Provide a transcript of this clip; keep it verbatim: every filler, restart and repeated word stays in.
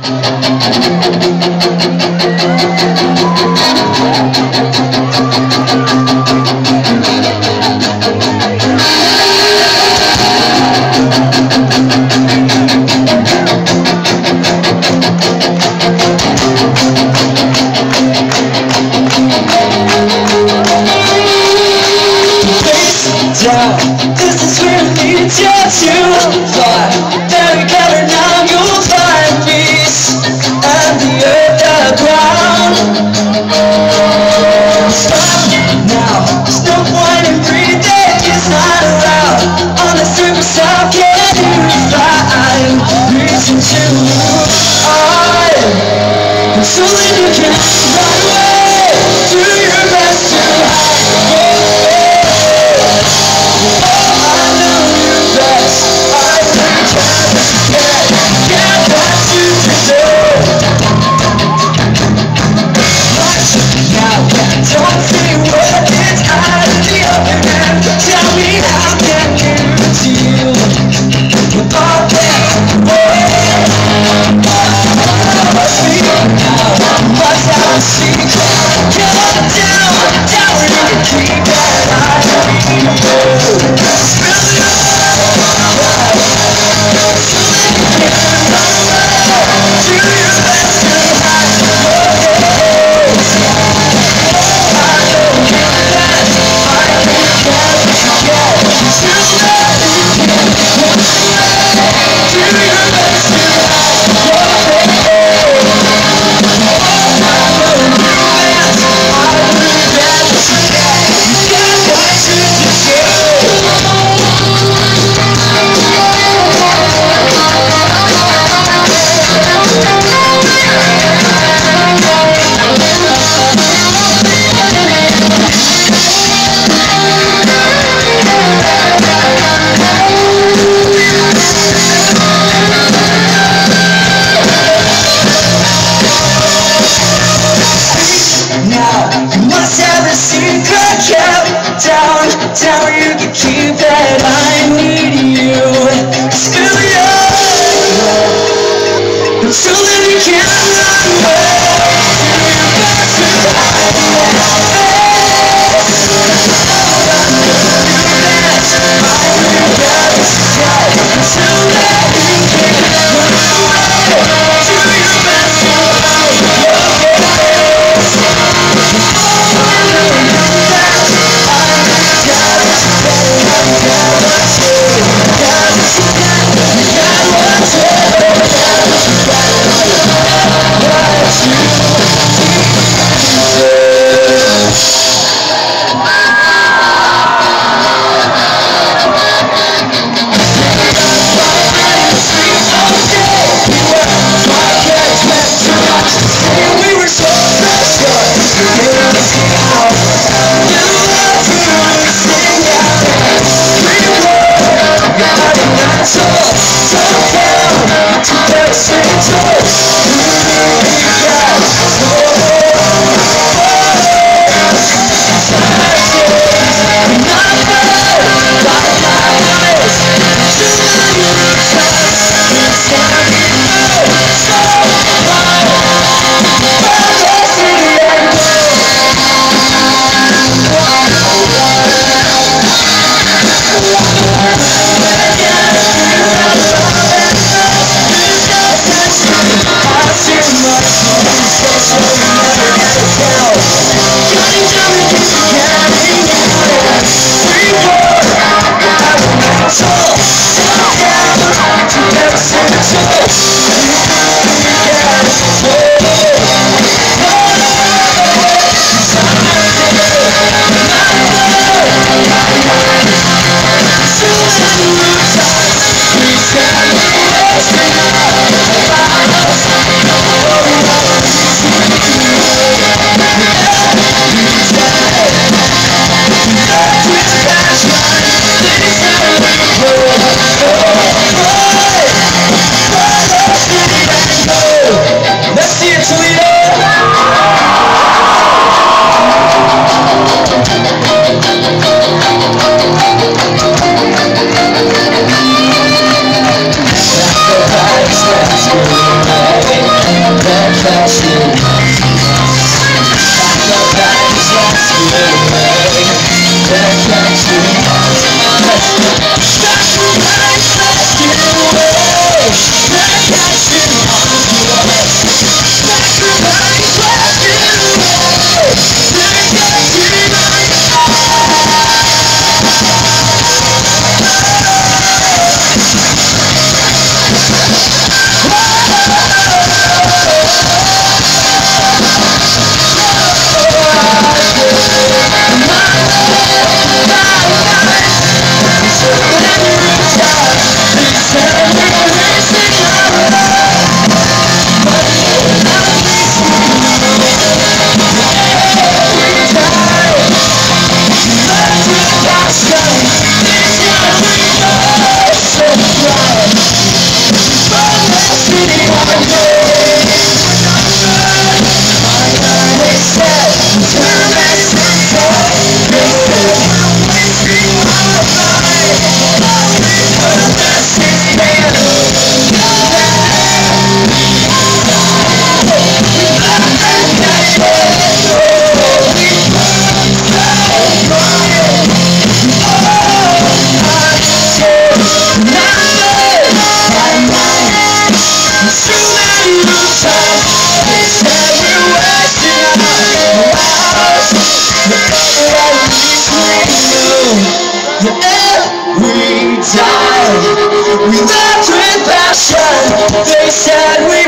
This is where it leads you to fly. Very clever, now you'll find peace and the earth, the ground. Stop now, there's no point in breathing, it's not allowed. On the surface, how can you fly? Reach into I, so that you can run away. Do your best to hide. Don't see what it's out of the open end. Tell me, how can you deal with all that? Speak now, what's our secret? Come down, down where you can keep that eye on you. Spill it all, so that you can run away. Do your best to hide your face. Down, down where you can keep that. I need you. Spill your love so that we can run away. Do your best to hide that face. I will never stop so that you can run away. Do your best to hide your face. I know you best. passion. Like the battles lost away. That passion. Sacrifice lost away. That passion. Sacrifice lost away. That we died, we left with passion. They said we